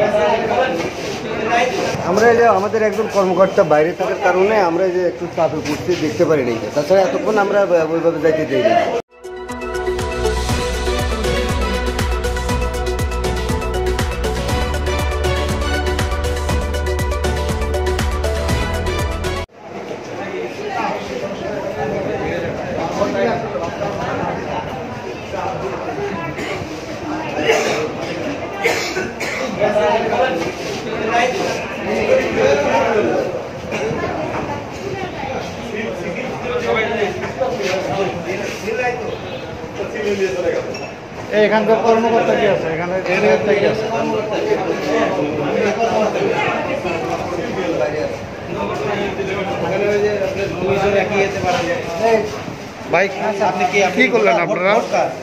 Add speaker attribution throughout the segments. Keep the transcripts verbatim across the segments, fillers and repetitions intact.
Speaker 1: আমরা যে আমাদের একজন কর্মকর্তা বাইরে থাকার কারণে আমরা যে একটু চাপে পড়তে দেখতে পারি নাই, তাছাড়া এতক্ষণ আমরা ওইভাবে যাইতে দিইনি।
Speaker 2: এখানকার কর্মকর্তা কি আছে? এখানে কি আছে? ভাই আপনি কি কি করলেন আপনারা?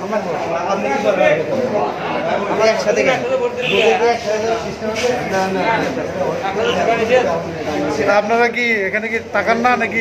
Speaker 2: আপনারা কি এখানে কি তাকান না নাকি?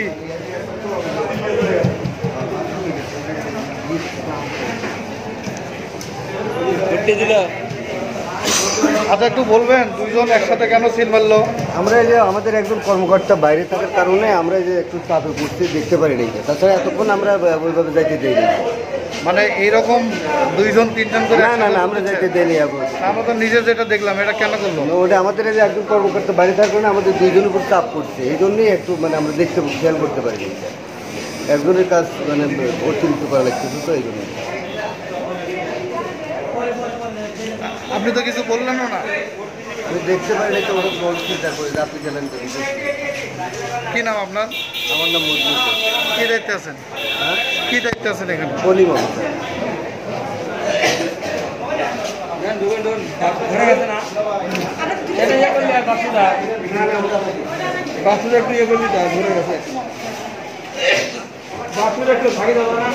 Speaker 2: আচ্ছা একটু বলবেন দুইজন একসাথে কেন সিল মারলো?
Speaker 1: আমরা যে আমাদের একজন কর্মকর্তা বাইরে থাকার কারণে আমরা যে একটু চাপে পড়তে দেখতে পারি নাই, তাছাড়া এতক্ষণ আমরা ওইভাবে যাইতে দিইনি।
Speaker 2: মানে এইরকম দুইজন তিনজন করে?
Speaker 1: না না না, আমরা যাইতে দিইনি। এখন
Speaker 2: আমরা তো নিজে যেটা দেখলাম, এটা কেন করলো?
Speaker 1: ওটা আমাদের যে একজন কর্মকর্তা বাইরে থাকার কারণে আমাদের দুইজনের উপর চাপ করছে, এই জন্যই একটু মানে আমরা দেখতে খেয়াল করতে পারিনি। একজনের কাজ মানে অতিরিক্ত করা লাগতেছে, তো এই জন্য।
Speaker 2: আপনি তো কিছু বললেন না?
Speaker 1: আমি দেখতে পারি তো ওরা বলছি, তারপরে আপনি গেলেন তো।
Speaker 2: কি নাম আপনার?
Speaker 1: আমার নাম মজবুত।
Speaker 2: কি দায়িত্বে আছেন?
Speaker 1: হ্যাঁ,
Speaker 2: কি দায়িত্বে আছেন এখানে?
Speaker 1: কলিম অফিসার।
Speaker 2: একটু ইয়ে করলি তা ধরে গেছে। একটু ভাগে যাবো না।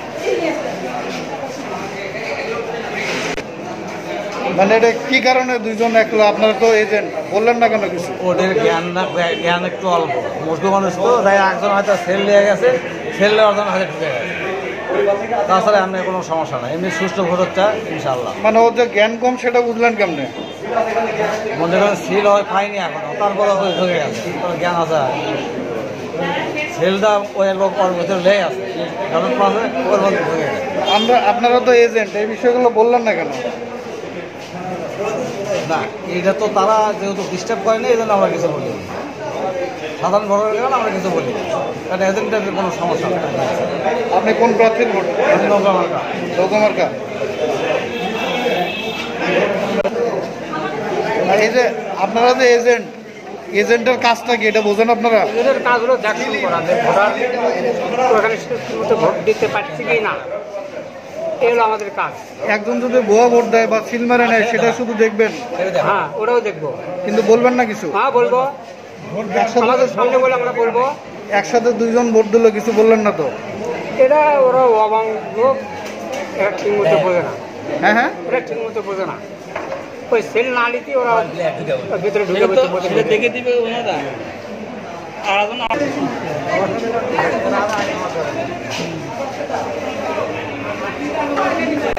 Speaker 2: মানে এটা কি কারণে দুইজন একলা? আপনারা তো এজেন্ট, বললেন না কেন কিছু?
Speaker 3: ওদের জ্ঞান না, জ্ঞান একটু অল্প, মজদুর মানুষ তো, তাই একজন হয়তো সেল নিয়ে গেছে, সেল নেওয়ার জন্য হয়তো ঢুকে গেছে। তাছাড়া এমনি কোনো সমস্যা নাই, এমনি সুষ্ঠু ভোট হচ্ছে ইনশাল্লাহ।
Speaker 2: মানে ওর যে জ্ঞান কম সেটা বুঝলেন কেমনে?
Speaker 3: মনে করেন সিল হয় পাইনি এখনো, তারপরে ঢুকে গেছে, জ্ঞান আছে। সেলটা ওই লোক ওর ভিতরে লেগে আছে, কারণ ওর মধ্যে ঢুকে গেছে।
Speaker 2: আমরা আপনারা তো এজেন্ট, এই বিষয়গুলো বললেন না কেন?
Speaker 3: না, এইটা তো তারা যেহেতু ডিস্টার্ব করেনি, এই জন্য আমরা কিছু বলি। সাধারণ ভোটারের কারণে আমরা কিছু বলি, কারণ এজেন্টের কোনো সমস্যা নেই।
Speaker 2: আপনি কোন প্রার্থীর ভোট?
Speaker 3: নৌকামার্কা।
Speaker 2: নৌকামার্কা। এই যে আপনারা যে এজেন্ট, এজেন্টের কাজটা কি এটা বোঝেন আপনারা?
Speaker 4: এজেন্টের কাজ হলো দেখুন করা, যে ভোটার ওখানে মতো ভোট দিতে পারছি কি না, এই হলো আমাদের কাজ।
Speaker 2: একজন যদি ভুয়া ভোট দেয় বা সিল মারে নেয়, সেটা শুধু দেখবেন?
Speaker 4: হ্যাঁ, ওরাও দেখবো।
Speaker 2: কিন্তু বলবেন না কিছু?
Speaker 4: হ্যাঁ বলবো, আমাদের সামনে বলে আমরা বলবো।
Speaker 2: একসাথে দুইজন ভোট দিল, কিছু বললেন না তো?
Speaker 4: এটা ওরা অবাং লোক, এরা ঠিক মতো বোঝে না।
Speaker 2: হ্যাঁ হ্যাঁ,
Speaker 4: ওরা ঠিক মতো বোঝে না, ওই সেল না নিতে ওরা ভিতরে ঢুকে দেখে দিবে ওনারা।